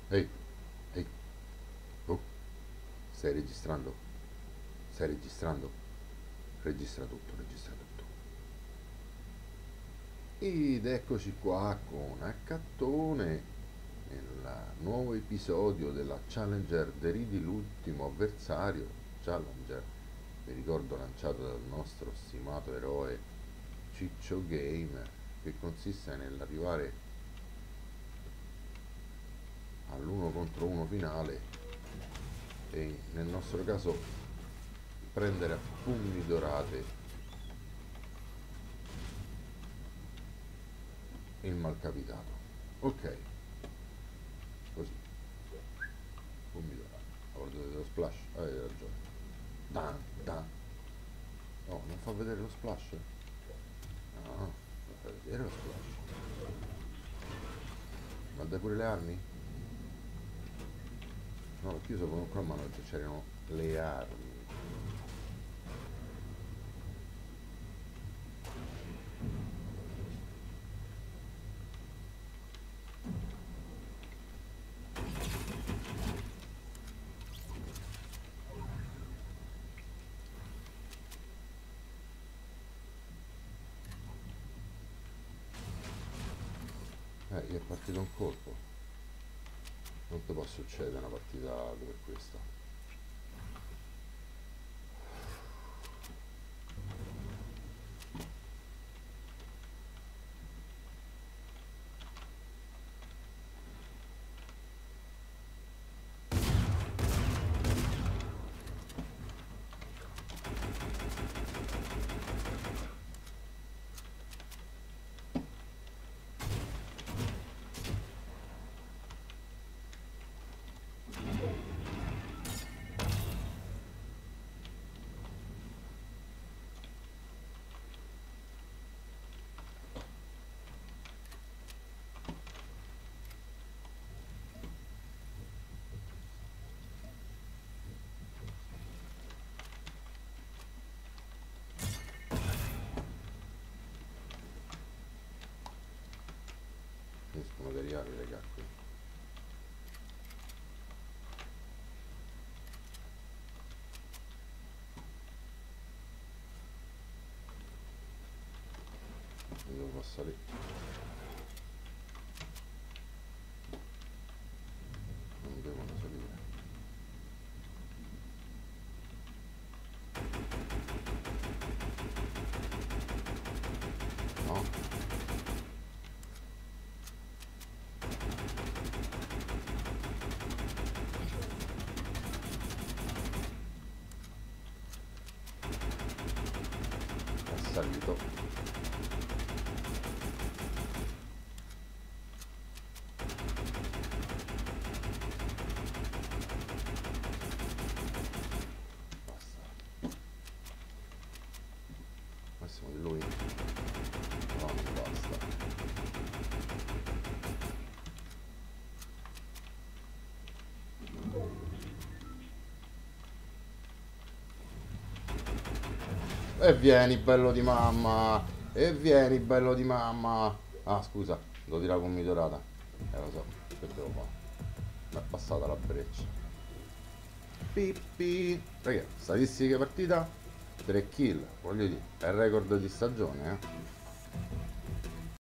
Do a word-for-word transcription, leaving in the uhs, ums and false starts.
Ehi, ehi, oh, stai registrando? Stai registrando? Registra tutto, registra tutto. Ed eccoci qua con Accattone nel nuovo episodio della Challenger Deridi l'ultimo avversario. Challenger, vi ricordo, lanciato dal nostro stimato eroe Ciccio Gamer, che consiste nell'arrivare all'uno contro uno finale e nel nostro caso prendere a pugni dorate il malcapitato. Ok, così, pugni dorati. Ho ordine dello splash, avete ragione. Dan, dan. No, non fa vedere lo splash? No, non fa vedere lo splash. Ma dai pure le armi? No, perché io sapevo qua, ma non c'erano le armi. Eh, gli è partito un colpo. Non ti può succedere una partita come questa. Finiscono di arrivare le qui. Io devo passare. Non devono salire. No? È salito. Basta. Massimo di lui. No, non basta. E vieni bello di mamma. E vieni bello di mamma. Ah, scusa, devo tirare con mitorata. Eh, lo so, che devo fare? Mi è passata la breccia. Pippi. Raga, statistiche partita? tre kill, voglio dire, è il record di stagione, eh.